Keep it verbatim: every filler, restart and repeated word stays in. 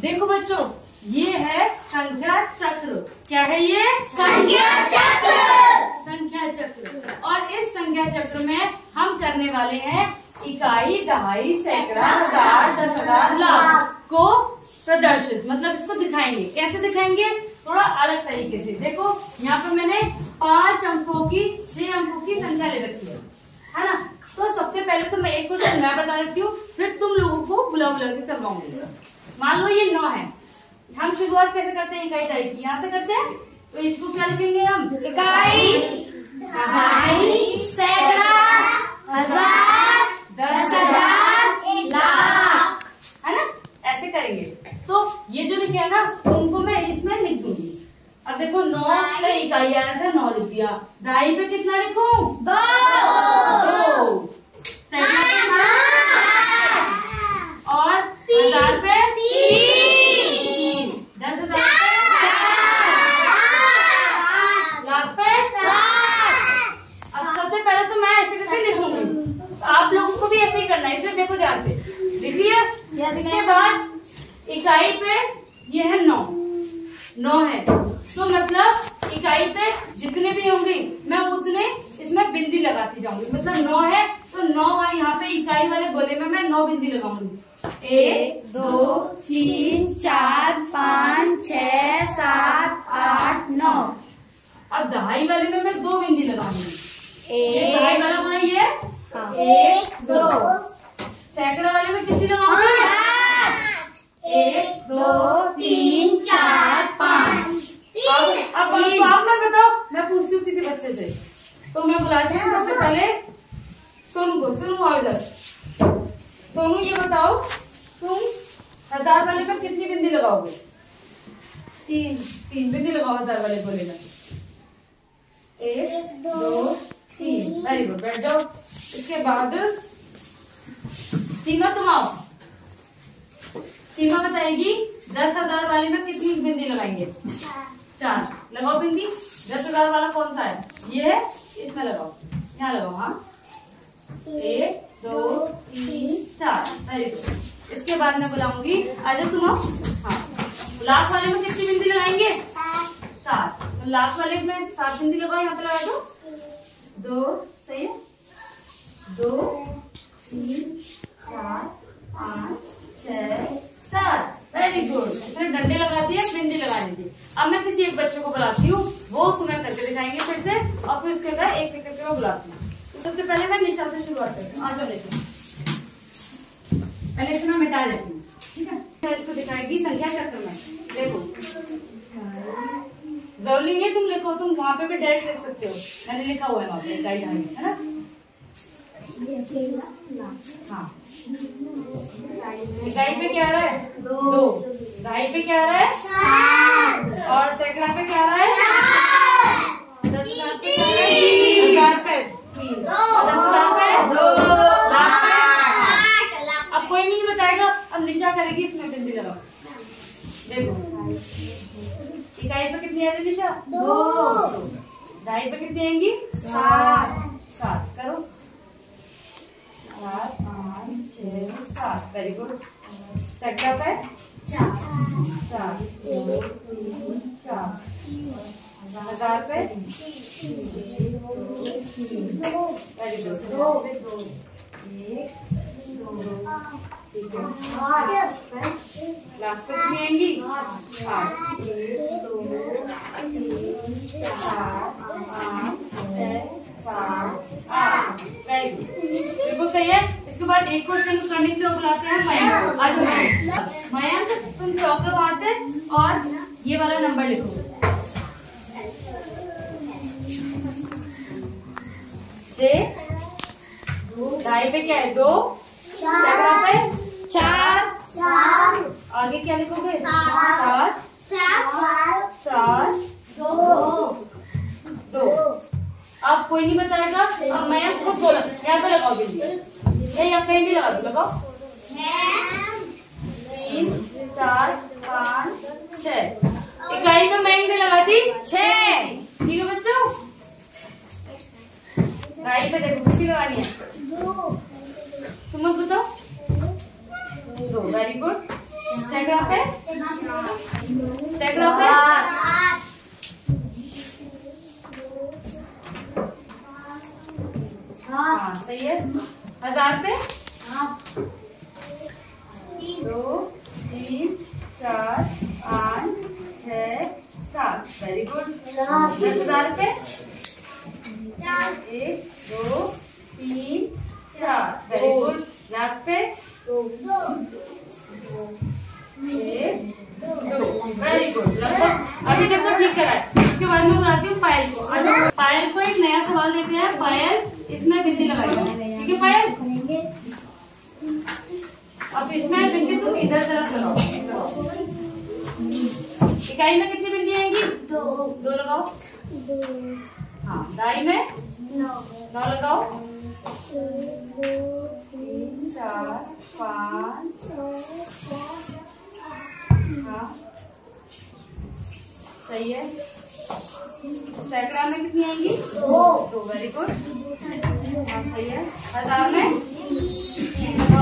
देखो बच्चों, ये है संख्या चक्र। क्या है ये? संख्या चक्र। संख्या चक्र। और इस संख्या चक्र में हम करने वाले हैं इकाई, दहाई, सैकड़ा, हजार, दस हजार, लाख को प्रदर्शित, मतलब इसको दिखाएंगे। कैसे दिखाएंगे? थोड़ा अलग तरीके से। देखो यहाँ पर मैंने पांच अंकों की, छह अंकों की संख्या ले रखी है, है ना। तो सबसे पहले तो मैं एक क्वेश्चन मैं बता देती हूँ, फिर तुम लोगों को बुला बुला के करवाऊंगी। मान लो ये नौ है। हम शुरुआत कैसे करते हैं? इकाई दहाई की, यहाँ से करते हैं। तो इसको क्या लिखेंगे हम? इकाई, दहाई, सैकड़ा, हजार, दस हजार, लाख, है ना। ऐसे करेंगे। तो ये जो लिखे है ना, उनको मैं इसमें लिख दूंगी। अब देखो नौ पे इकाई आया था, नौ लिख दिया। दहाई पे कितना लिखूं? दो। दो। सैकड़ा पे कितना? और हजार पे तीन। दस हजार पे लाख पे सात। अब सबसे पहले तो मैं ऐसे करके लिखूंगी, तो आप लोगों को भी ऐसे ही करना है। इसलिए देखो ध्यान से, लिख लिया। इसके बाद इकाई पे ये है नौ, नौ है, तो मतलब इकाई पे जितने भी होंगे मैं उतने इसमें बिंदी लगाती जाऊंगी। मतलब नौ है तो नौ वाले यहाँ पे इकाई वाले गोले में मैं नौ बिंदी लगाऊंगी। एक, दो, तीन, चार, पाँच, छह, सात, आठ, नौ। अब दहाई वाले में मैं दो बिंदी लगाऊंगी। एक, दहाई वाला गोला ये, एक, दो, सैकड़ा वाले में कितनी लगाऊंगी? एक, दो, तीन, चार, पाँच। अब अब तो आप ना बताओ, मैं पूछती हूँ किसी बच्चे से। तो मैं बुलाती हूँ सबसे पहले सोनू को। सोनू आओ इधर। सोनू ये बताओ, तुम हजार वाले में कितनी बिंदी लगाओगे? तीन। तीन बिंदी लगाओ हजार वाले गोले में। एक, दो, तीन। वेरी गुड, बैठ जाओ। इसके बाद सीमा तुम आओ। सीमा बताएगी दस हजार वाले में कितनी बिंदी लगाएंगे? चार। लगाओ बिंदी। दस हजार वाला कौन सा है? ये है, इसमें लगाओ, यहाँ लगाओ। हाँ, एक, दो, तीन, चार। Very good. इसके बाद मैं बुलाऊंगी, आजा तुम आओ। हाँ, लाख वाले में कितनी बिंदी लगाएंगे? सात। तो लाख वाले में सात बिंदी लगाओ, यहाँ पे लगा दो। दो, सही है। दो, तीन, चार, पाँच, छह, सात। Very good. फिर डंडे लगा दिए, बिंदी लगा दी। अब मैं किसी एक बच्चे को बुलाती हूँ, वो तुम्हें करके दिखाएंगे फिर से, और फिर उसके बाद एक एक करके मैं बुलाती हूँ। तो सबसे पहले मैं निशा से शुरुआत करती हूँ। आ जाओ निशा। पहले से मैं मिटा देती हूँ, ठीक है। मैं इसको दिखाएगी संख्या चक्र में। देखो, जरूरी नहीं तुम लिखो, तुम वहां पे भी डायरेक्ट लिख सकते हो। मैंने लिखा हुआ है वहां पे इकाई दहाई, है ना। हाँ, इकाई पे क्या आ रहा है? दो। दहाई पे क्या आ रहा है? सात। और सैकड़ा पे क्या आ रहा है? दस हजार पे क्या आ रहा है? हजार पे तीन। दस हजार पे दो। लाख पे। अब कोई नहीं बताएगा, अब निशा करेगी, इसमें बिंदी लगाओ। देखो, इकाई पे कितनी आ रही है निशा? दो। दहाई पे कितनी आएंगी? सात। सात। करो, चार, पाँच, छह, सात। Very good. सैकड़ा पे चार। चार, दो, तीन, चार। हजार पे वेरी गुड। दो, एक, दो, ठीक है। लाख पे कितनी आएंगी? आठ। एक, दो, तीन, चार, पाँच, छह, सात, आठ। वेरी गुड, बिल्कुल सही है। इसके बाद एक क्वेश्चन करने के लिए बुलाते हैं मयंक। आ जाओ मयंक। मयंक, तुम चौक लो वहां से और ये वाला नंबर लिखो। छह। ढाई पे क्या है? दो। सैकड़ा पे चार। चार। आगे क्या लिखोगे? सात। सात। चार। दो। दो। अब कोई नहीं बताएगा, अब मयंक खुद बोला। यहाँ पे लगाओ बिंदी, या यहाँ कहीं भी लगा दो। लगाओ। तीन, चार, पाँच, छह। इकाई में मयंक ने लगा दी छह। ठीक है बच्चों। ढाई पे देखो कितनी लगानी है? तुम लोग बताओ। दो। Very good. सैकड़ा पे सैकड़ा पे हाँ सही है। हजार पे दो तीन चार पाँच छः सात वेरी गुड। दस हजार पे एक दो तीन चार वेरी गुड। लाख पे एक दो वेरी गुड। लगभग अभी तक तो ठीक करा है। इसके बाद में बुलाती हूँ पायल को। आज पायल को एक नया सवाल देते हैं। पायल इसमें बिंदी लगाएगी, ठीक है पायल? अब इसमें बिंदी तुम इधर तरफ लगाओ। इकाई में कितनी बिंदी आएंगी? दो। दो लगाओ। हाँ दाई में नौ लगाओ। तीन चार पाँच हाँ सही है। सैकड़ा में कितनी आएंगी? दो। दो वेरी गुड। हाँ सही है। हजार में